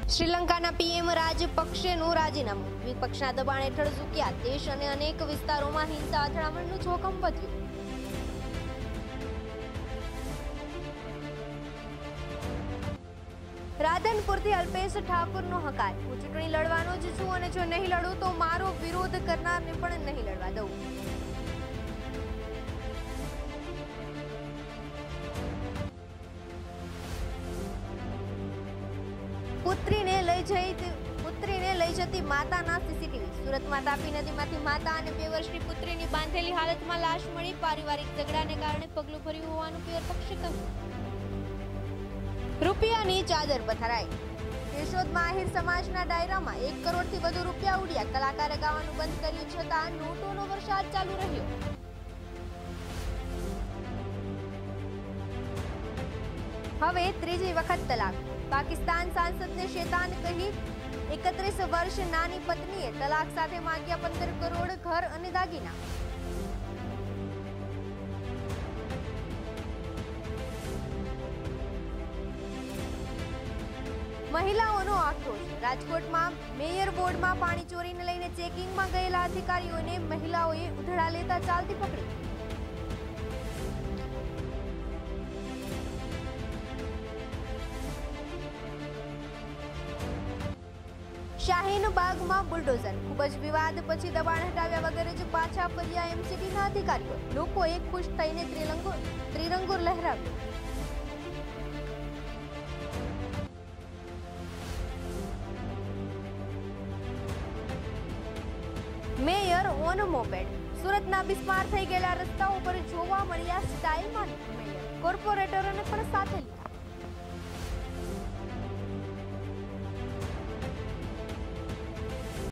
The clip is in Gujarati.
શ્રીલંકાના પીએમ રાજપક્ષેનું રાજીનામું, વિપક્ષના દબાણ હેઠળ ઝૂક્યા દેશ અને અનેક વિસ્તારોમાં હિંસા અથડામણનું જોખમ વધ્યું. રાધનપુરથી અલ્પેશ ઠાકોરનો હકાર, હું ચૂંટણી લડવાનો જ છું અને જો નહીં લડું તો મારો વિરોધ કરનારને પણ નહીં લડવા દઉં. પુત્રીને લઈ જતી માતાના સીસીટીવી, સુરતમાં તાપી નદીમાંથી માતા અને 2 વર્ષની પુત્રીની બાંધેલી હાલતમાં લાશ મળી. પારિવારિક ઝઘડાને કારણે પગલું ભર્યું હોવાનું પિયર પક્ષે કહ્યું. રૂપિયાની ચાદર પથરાઈ, કેશોદમાં આહિર સમાજના ડાયરામાં 1 કરોડથી વધુ રૂપિયા ઉડ્યા. કલાકારે ગાવાનું બંધ કર્યું છતાં નોટોનો વરસાદ ચાલુ રહ્યો. હવે ત્રીજી વખત તલાક, પાકિસ્તાન સાંસદને શેતાન કહી 31 વર્ષ નાની પત્નીએ તલાક સાથે માંગ્યા 15 કરોડ, ઘર અને દાગીના. મહિલાઓનો આક્રોશ, રાજકોટમાં મેયર વોર્ડમાં પાણી ચોરીને લઈને ચેકિંગમાં ગયેલા અધિકારીઓને મહિલાઓએ ઉધડા લેતા ચાલતી પકડી. શાહીનબાગમાં બુલડોઝર, ખૂબ જ વિવાદ પછી દબાણ હટાવ્યા વગર જ પાછા ફર્યા એમસીડીના અધિકારીઓ. લોકોએ ખુશ થઈને ત્રિરંગો લહેરાવ્યો. મેયર ઓન મોપેડ, સુરતના બિસ્માર થઈ ગયેલા રસ્તાઓ પર જોવા મળ્યા સ્ટાઇલમાં મેયર, કોર્પોરેટરોને પણ સાથે લીધા.